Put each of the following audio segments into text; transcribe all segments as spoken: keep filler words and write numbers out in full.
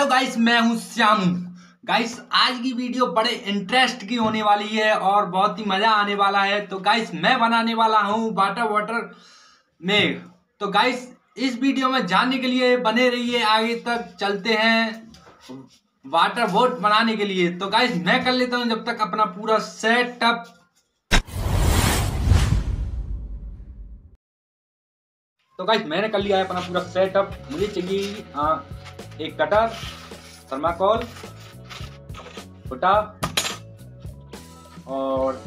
Hello guys, मैं हूं Shyam. Guys आज की वीडियो बड़े इंटरेस्ट की होने वाली है और बहुत ही मजा आने वाला है। तो गाइस मैं बनाने वाला हूं वाटर वाटर में। तो गाइस इस वीडियो में जानने के लिए बने रहिए, आगे तक चलते हैं वाटर बोट बनाने के लिए। तो गाइस मैं कर लेता हूं जब तक अपना पूरा सेटअप। तो गाइस मैंने कर लिया है अपना पूरा सेटअप। मुझे चाहिए आ, एक कटर, थर्माकोल, फुटा और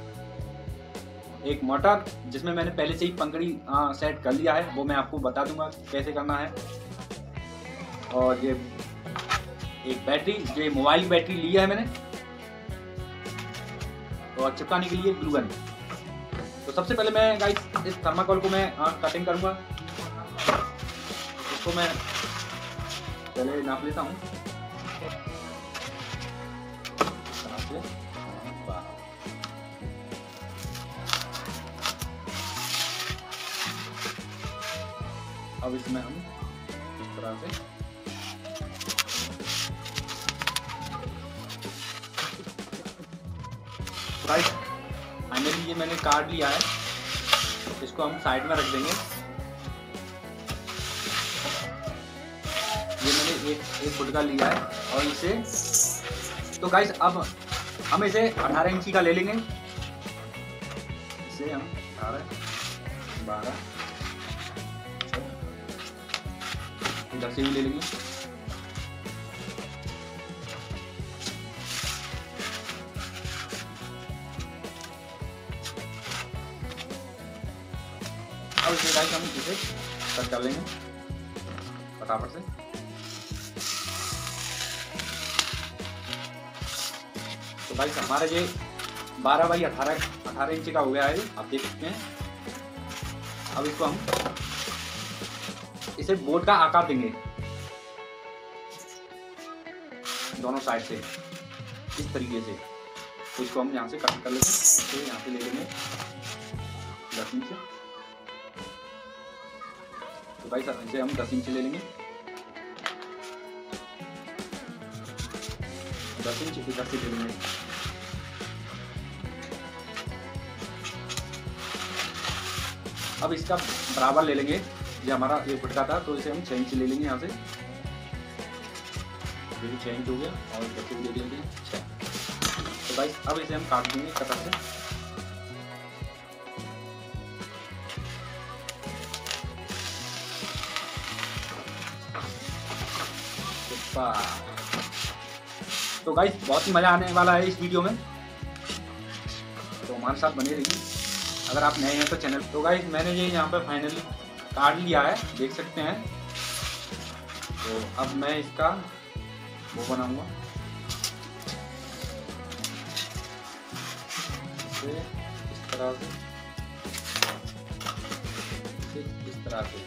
एक मोटर जिसमें मैंने पहले से ही पंखड़ी सेट कर लिया है, वो मैं आपको बता दूंगा कैसे करना है। और ये एक बैटरी, ये मोबाइल बैटरी लिया है मैंने, और चिपकाने के लिए ग्लू गन। तो सबसे पहले मैं गाइस इस थर्माकोल को मैं कटिंग करूंगा। इसको मैं पहले नाप लेता हूँ। अब इसमें हम इस तरह से गाइस फाइनली ये मैंने काट लिया है। इसको हम साइड में रख देंगे। ये मैंने एक एक फुट का लिया है और इसे तो गाइस अब हम इसे अठारह इंची का ले लेंगे। इसे हम अठारह, बारह, इधर से भी ले लेंगे। अब इसे गाइस हम इसे कट कर लेंगे फटाफट से। तो गाइस हमारा ये बारह बाई अठारह अठारह इंच का हो गया है, आप देख सकते हैं। अब इसको हम इसे बोट का आकार देंगे दोनों साइड से इस तरीके से। तो इसको हम यहाँ से कट कर लेते हैं। तो यहाँ से ले लेंगे दस इंच। तो भाई इसे हम दस इंच ले लेंगे। दस इंच इधर से ले लेंगे। अब इसका बराबर ले लेंगे। ये हमारा एक फुट का था, तो इसे हम छह इंच ले लेंगे यहाँ से। ये भी छह इंच हो गया और बच्चे भी ले लेंगे छह। तो भाई अब इसे हम काट देंगे कटर से। तो गाइस बहुत ही मजा आने वाला है इस वीडियो में, तो हमारे साथ बने रहिए अगर आप नए हैं तो चैनल। तो गाइस मैंने ये यहाँ पे फाइनली काट लिया है, देख सकते हैं। तो अब मैं इसका वो बनाऊंगा इसे इस तरह से, इसे इस तरह से,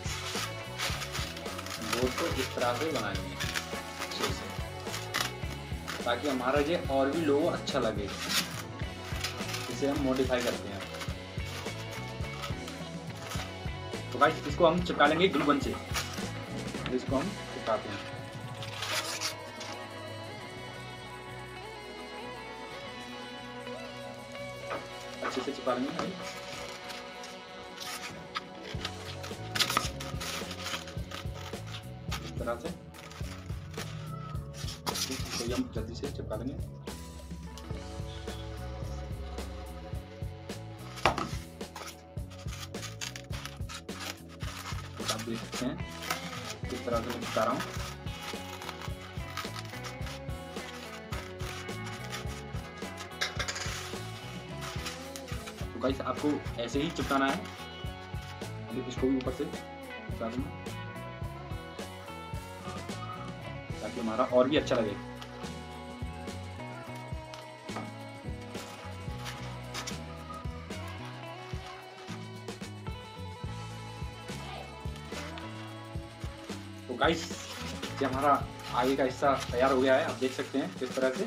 बोर्ड को इस तरह से बनाएंगे अच्छे से, ताकि हमारा ये और भी लोगों अच्छा लगे। इसे हम मॉडिफाई करते हैं। तो गाइस इसको हम चिपका लेंगे ग्लू गन से। इसको हम चिपकाते हैं। अच्छे से चिपका लेंगे। इस तरह से तो हम जल्दी से चिपका लेंगे। आप देख सकते हैं किस तरह से मैं चिपका रहा हूँ। तो गाइस आपको ऐसे ही चिपकाना है। अभी इसको भी ऊपर से चिपका दूंगा ताकि हमारा और भी अच्छा लगे। तो गाइस ये हमारा आगे का हिस्सा तैयार हो गया है, आप देख सकते हैं किस तरह से।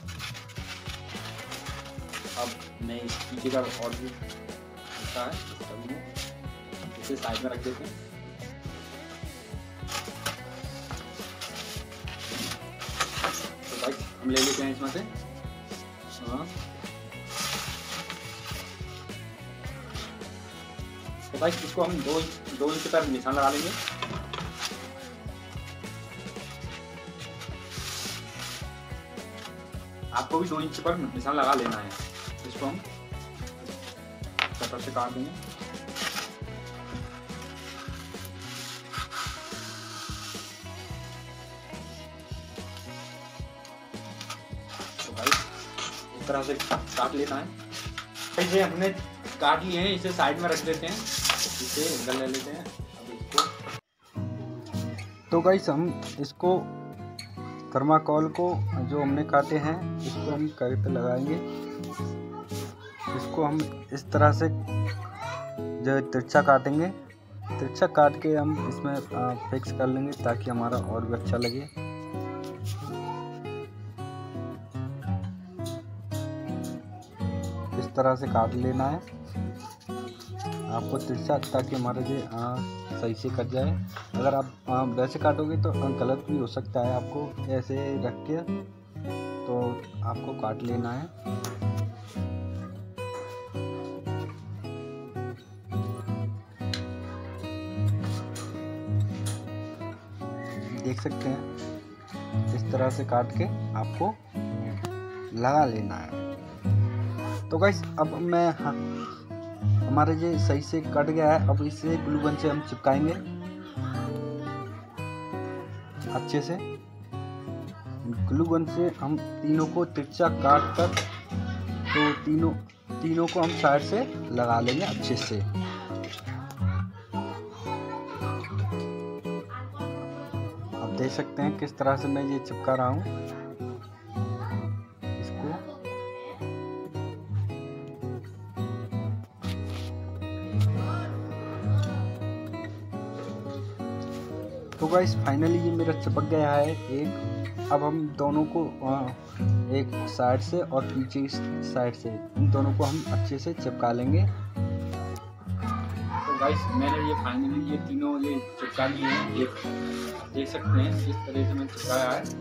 अब मैं इस पीछे का और भी हिस्सा है, इसे साइड में रख देते हैं। हम ले लेते हैं इसमें से। हाँ तो भाई इसको हम दो दो इंच पर निशान लगा लेंगे। आपको भी दो इंच पर निशान लगा लेना है। इसको हम कटर से काट देंगे। तो भाई इस तरह से काट लेना है। इसे हमने काट लिए हैं, इसे साइड में रख देते हैं, इसे गल ले लेते हैं। अब इसको तो गाइस हम इसको थर्माकोल को जो हमने काटे हैं इसको हम कई पे लगाएंगे। इसको हम इस तरह से जो तिरछा काटेंगे, तिरछा काट के हम इसमें फिक्स कर लेंगे ताकि हमारा और भी अच्छा लगे। इस तरह से काट लेना है आपको तिरछा, ताकि हमारा ये सही से कट जाए। अगर आप आ, वैसे काटोगे तो गलत भी हो सकता है। आपको ऐसे रख के तो आपको काट लेना है। देख सकते हैं इस तरह से काट के आपको लगा लेना है। तो गाइस अब मैं हाँ, हमारे ये सही से कट गया है। अब इसे ग्लू गन से हम चिपकाएंगे अच्छे से। ग्लू गन से हम तीनों को तिरछा काट कर तो तीनों तीनों को हम साइड से लगा लेंगे अच्छे से। आप देख सकते हैं किस तरह से मैं ये चिपका रहा हूँ इसको। तो गाइस फाइनली ये मेरा चिपक गया है एक। अब हम दोनों को एक साइड से और पीछे साइड से इन दोनों को हम अच्छे से चिपका लेंगे। तो गाइस मैंने ये फाइनली ये तीनों ये चिपका लिए हैं। ये देख सकते हैं किस तरह से मैंने चिपकाया है।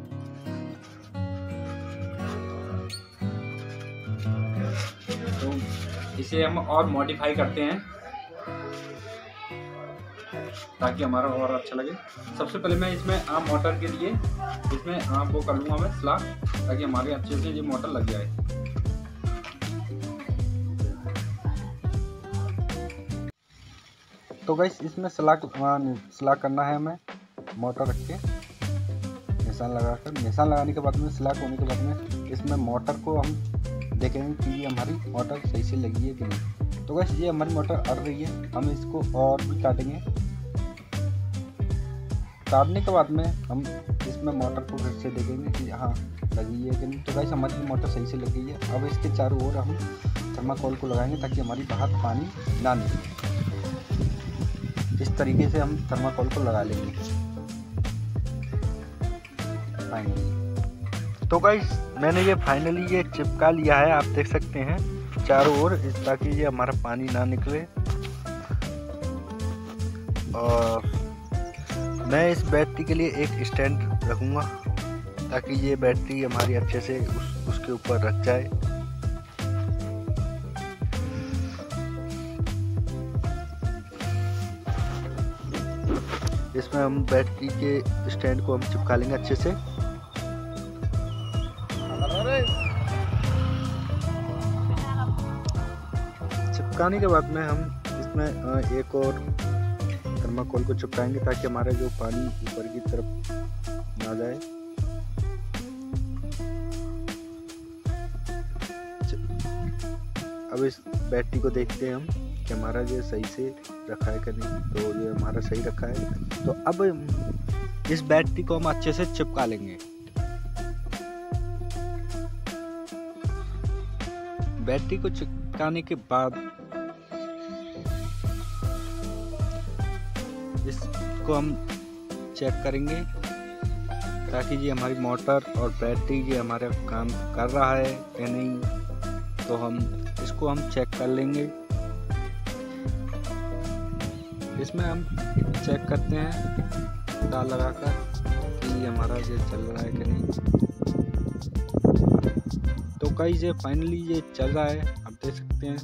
तो इसे हम और मॉडिफाई करते हैं ताकि हमारा और अच्छा लगे। सबसे पहले मैं इसमें आम मोटर के लिए इसमें आम वो कर लूँगा मैं स्लाक, ताकि हमारे अच्छे से ये मोटर लग जाए। तो गाइस इसमें स्लाक स्लाक करना है हमें। मोटर रख के निशान लगाकर, निशान लगाने के बाद में स्लाक होने के बाद में इसमें मोटर को हम देखेंगे कि ये हमारी मोटर सही से लगी है कि नहीं। तो गाइस ये हमारी मोटर अड़ रही है, हम इसको और भी काटेंगे। काटने के बाद में हम इसमें मोटर को फिर से देखेंगे कि हाँ लगी है कि नहीं। तो गाइस हमारी मोटर सही से लग गई है। अब इसके चारों ओर हम थर्माकोल को लगाएंगे ताकि हमारी बाहर पानी ना निकले। इस तरीके से हम थर्माकोल को लगा लेंगे फाइनली। तो गाइस मैंने ये फाइनली ये चिपका लिया है, आप देख सकते हैं चारों ओर, ताकि ये हमारा पानी ना निकले। और मैं इस बैटरी के लिए एक स्टैंड रखूँगा ताकि ये बैटरी हमारी अच्छे से उस, उसके ऊपर रख जाए। इसमें हम बैटरी के स्टैंड को हम चिपका लेंगे अच्छे से। चिपकाने के बाद में हम इसमें एक और थर्माकोल को चिपकाएंगे ताकि हमारा जो पानी ऊपर की तरफ ना जाए। अब इस बैटरी को देखते हैं हम कि हमारा ये सही से रखा है कि नहीं। तो ये हमारा सही रखा है। तो अब इस बैटरी को हम अच्छे से चिपका लेंगे। बैटरी को चिपकाने के बाद इसको हम चेक करेंगे ताकि ये हमारी मोटर और बैटरी ये हमारा काम कर रहा है या नहीं। तो हम इसको हम चेक कर लेंगे। इसमें हम चेक करते हैं तार लगाकर कि हमारा ये चल रहा है कि नहीं। गाइस ये फाइनली ये चल रहा है, आप देख सकते हैं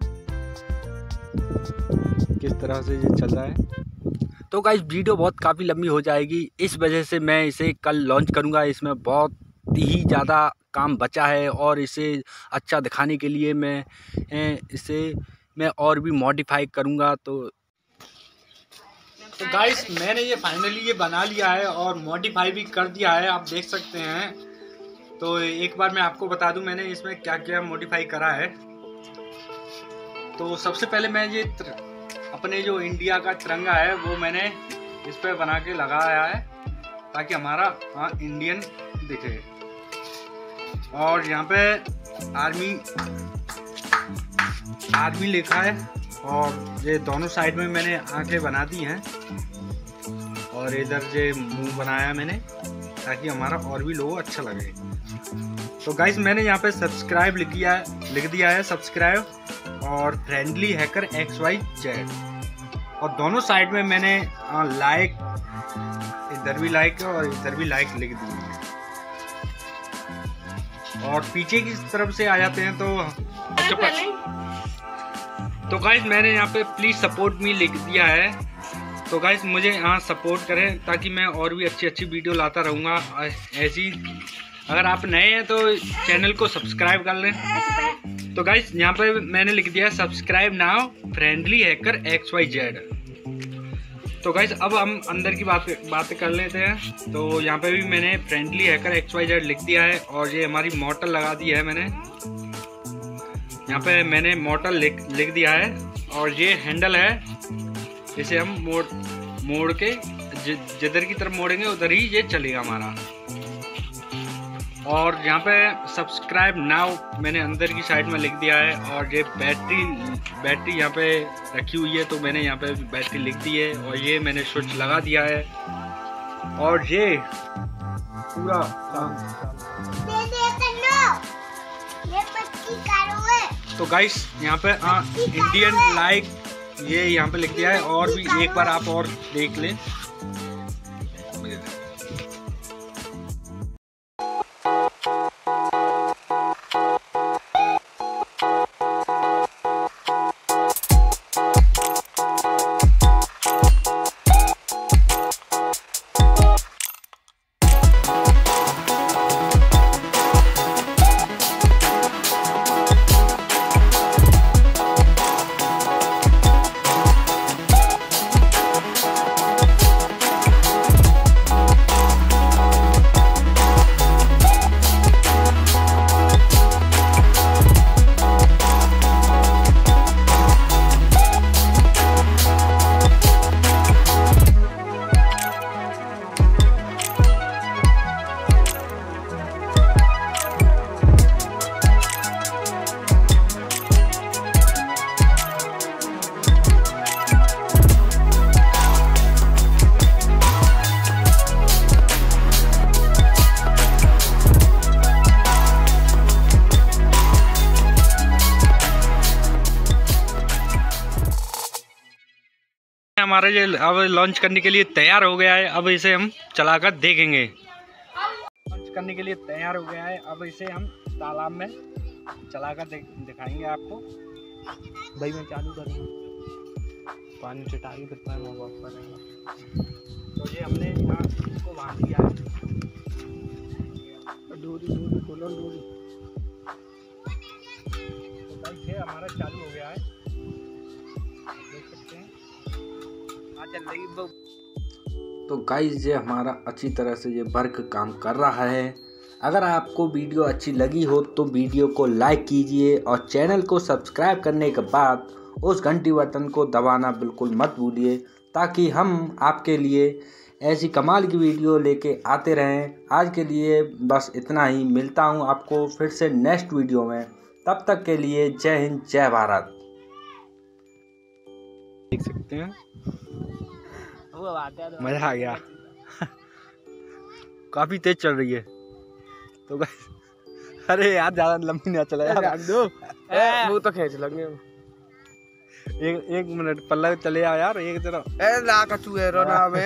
किस तरह से ये चल रहा है। तो गाइस वीडियो बहुत काफ़ी लंबी हो जाएगी, इस वजह से मैं इसे कल लॉन्च करूंगा। इसमें बहुत ही ज़्यादा काम बचा है और इसे अच्छा दिखाने के लिए मैं इसे मैं और भी मॉडिफाई करूंगा। तो तो गाइस मैंने ये फाइनली ये बना लिया है और मॉडिफाई भी कर दिया है, आप देख सकते हैं। तो एक बार मैं आपको बता दूं मैंने इसमें क्या क्या मॉडिफाई करा है। तो सबसे पहले मैं ये अपने जो इंडिया का तिरंगा है वो मैंने इस पर बना के लगाया है ताकि हमारा हाँ इंडियन दिखे। और यहाँ पे आर्मी आर्मी लिखा है और ये दोनों साइड में मैंने आंखें बना दी हैं और इधर ये मुंह बनाया मैंने ताकि हमारा और भी लोगो अच्छा लगे। तो गाइस मैंने यहाँ पे सब्सक्राइब लिख दिया है लिख दिया है सब्सक्राइब और friendly hacker X Y Z, और दोनों साइड में मैंने लाइक, इधर भी लाइक और इधर भी लाइक लिख दी है। और पीछे की तरफ से आ जाते हैं तो तो गाइस मैंने यहाँ पे प्लीज सपोर्ट मी लिख दिया है। तो गाइस मुझे यहाँ सपोर्ट करें ताकि मैं और भी अच्छी अच्छी वीडियो लाता रहूँगा ऐसी। अगर आप नए हैं तो चैनल को सब्सक्राइब कर लें। तो गाइस यहाँ पे मैंने लिख दिया subscribe now friendly hacker X Y Z. तो गाइस अब हम अंदर की बात बातें कर लेते हैं। तो यहाँ पे भी मैंने friendly hacker X Y Z लिख दिया है और ये हमारी मोटल लगा दी है मैंने। यहाँ पे मैंने मोटल लिख लिख दिया है और ये हैंडल है, इसे हम मोड़ मोड़ के जिधर की तरफ मोड़ेंगे उधर ही ये चलेगा हमारा। और यहाँ पे सब्सक्राइब नाउ मैंने अंदर की साइड में लिख दिया है और ये बैटरी बैटरी यहाँ पे रखी हुई है तो मैंने यहाँ पे बैटरी लिख दी है और ये मैंने स्विच लगा दिया है और ये पूरा तो गाइस यहाँ पे आ, इंडियन लाइक ये यहाँ पे लिख दिया है और भी एक बार आप और देख लें। हमारा ये अब लॉन्च करने के लिए तैयार हो गया है। अब इसे हम चलाकर देखेंगे। लॉन्च करने के लिए तैयार हो गया है, अब इसे हम तालाब में चलाकर दिखाएंगे आपको। भाई मैं चालू करूँगा, पानी चटाई फिर मैं वॉक करेंगे। तो ये हमने यहाँ इसको बांध दिया है, डोरी डोरी खोलो डोरी। तो भाई ये हमारा चालू हो गया है, देख सकते हैं चल रही। तो गाइस ये हमारा अच्छी तरह से ये वर्क काम कर रहा है। अगर आपको वीडियो अच्छी लगी हो तो वीडियो को लाइक कीजिए और चैनल को सब्सक्राइब करने के बाद उस घंटी बटन को दबाना बिल्कुल मत भूलिए ताकि हम आपके लिए ऐसी कमाल की वीडियो लेके आते रहें। आज के लिए बस इतना ही, मिलता हूँ आपको फिर से नेक्स्ट वीडियो में। तब तक के लिए जय हिंद जय भारत। देख सकते हैं मजा आ गया काफी तेज चल रही है। तो गाइस अरे यार ज्यादा लंबी ना चला यार, दो वो तो खींच लगे। एक एक मिनट पल्ला चले आ यार एक तरफ। ए ला कचू है रोना में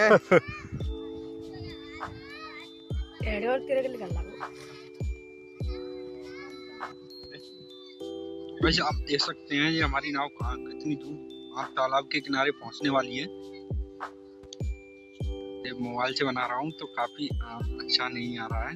एडवर्ड तेरे के लिए करना। वैसे आप देख सकते हैं ये हमारी नाव कहाँ कितनी दूर आप तालाब के किनारे पहुंचने वाली है। ये मोबाइल से बना रहा हूँ तो काफी अच्छा नहीं आ रहा है।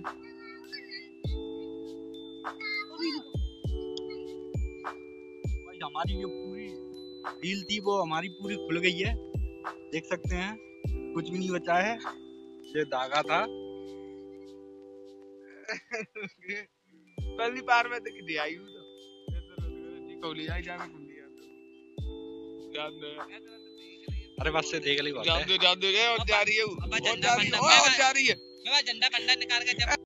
हमारी जो पूरी डील थी वो हमारी पूरी खुल गई है, देख सकते हैं कुछ भी नहीं बचा है, ये धागा था। पहली बार में दिख दिया यू तो कोली आई जाना कुंडी यार अरे बस से देख ली बात है। जान दे जान दे और जा रही है और जा रही है और जा रही है मैं झंडा पंडा निकाल के जब